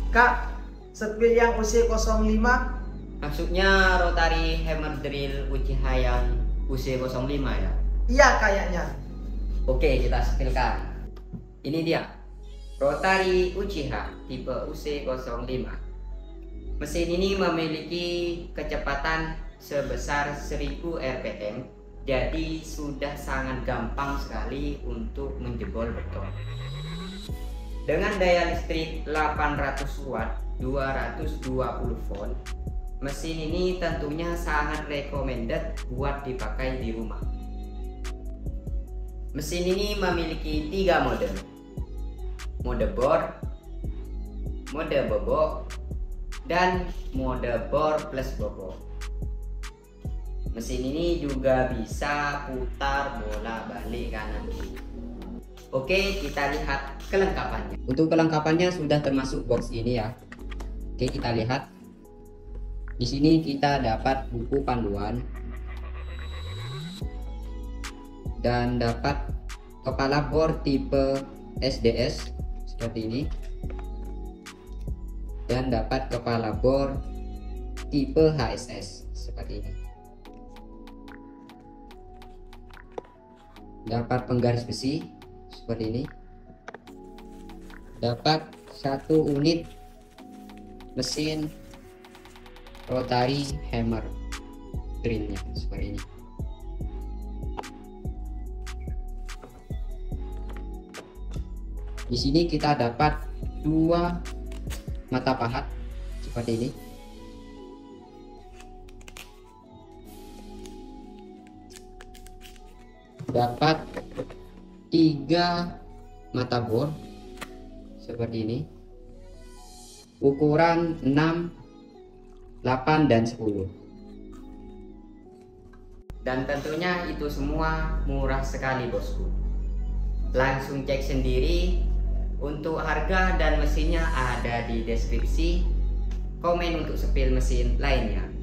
Kak, spill yang UC05? Maksudnya rotary hammer drill Uchiha yang UC05 ya? Iya kayaknya. Oke, kita spillkan. Ini dia rotary Uchiha tipe UC05. Mesin ini memiliki kecepatan sebesar 1000 rpm, jadi sudah sangat gampang sekali untuk menjebol beton. Dengan daya listrik 800 watt 220 volt, mesin ini tentunya sangat recommended buat dipakai di rumah. Mesin ini memiliki 3 mode: mode bor, mode bobok, dan mode bor plus bobok. Mesin ini juga bisa putar bolak-balik kanan kiri. Oke, kita lihat kelengkapannya. Untuk kelengkapannya sudah termasuk box ini ya. Oke, kita lihat. Di sini kita dapat buku panduan dan dapat kepala bor tipe SDS seperti ini, dan dapat kepala bor tipe HSS seperti ini. Dapat penggaris besi seperti ini. Dapat 1 unit mesin rotary hammer drillnya seperti ini. Di sini kita dapat 2 mata pahat seperti ini. Dapat 3 mata bor seperti ini, ukuran 6, 8, dan 10. Dan tentunya itu semua murah sekali bosku. Langsung cek sendiri. Untuk harga dan mesinnya ada di deskripsi. Komen untuk spill mesin lainnya.